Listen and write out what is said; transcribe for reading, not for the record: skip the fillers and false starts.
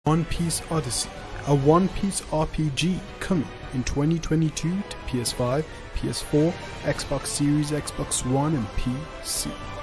One Piece Odyssey, a One Piece RPG coming in 2022 to PS5, PS4, Xbox Series, Xbox One and PC.